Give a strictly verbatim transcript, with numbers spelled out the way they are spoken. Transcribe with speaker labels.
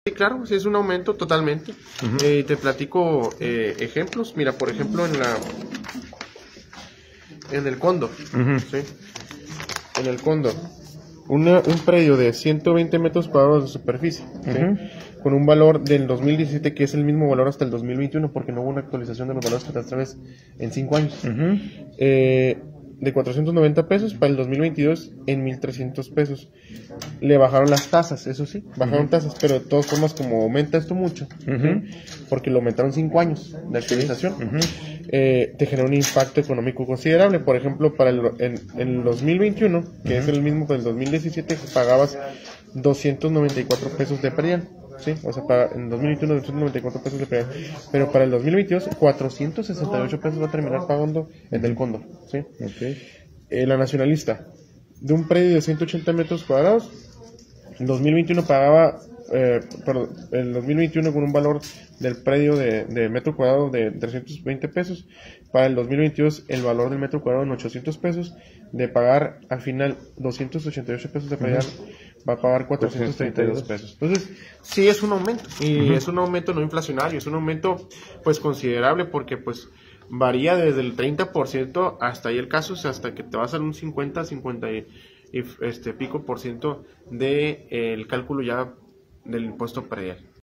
Speaker 1: Sí, claro, sí, es un aumento totalmente. Uh-huh. eh, te platico eh, ejemplos. Mira, por ejemplo, en la en el Cóndor, uh-huh. ¿sí? En el Cóndor, una, un predio de ciento veinte metros cuadrados de superficie, ¿sí? Uh-huh. Con un valor del dos mil diecisiete que es el mismo valor hasta el dos mil veintiuno, porque no hubo una actualización de los valores catastrales en cinco años. Uh-huh. Eh, de cuatrocientos noventa pesos para el dos mil veintidós en mil trescientos pesos. Le bajaron las tasas, eso sí, bajaron uh-huh. tasas, pero de todas formas, como aumenta esto mucho, uh-huh. ¿sí? Porque lo aumentaron cinco años de actualización, uh-huh. eh, te genera un impacto económico considerable. Por ejemplo, para el en, en dos mil veintiuno, que uh-huh. es el mismo que el dos mil diecisiete, pagabas doscientos noventa y cuatro pesos de predial. Sí, o sea, para en dos mil veintiuno doscientos noventa y cuatro pesos de predial, pero para el dos mil veintidós cuatrocientos sesenta y ocho pesos va a terminar pagando el del Cóndor, ¿sí? Okay. Eh, la Nacionalista, de un predio de ciento ochenta metros cuadrados, en dos mil veintiuno pagaba, eh, perdón, en dos mil veintiuno con un valor del predio de, de metro cuadrado de trescientos veinte pesos, para el dos mil veintidós el valor del metro cuadrado en ochocientos pesos, de pagar al final doscientos ochenta y ocho pesos de predial, uh-huh. va a pagar cuatrocientos treinta y dos pesos. Entonces, sí es un aumento, y uh-huh. es un aumento no inflacionario, es un aumento pues considerable, porque pues varía desde el treinta por ciento hasta ahí el caso, o sea, hasta que te vas a un cincuenta, cincuenta y, y este pico por ciento de eh, el cálculo ya del impuesto predial.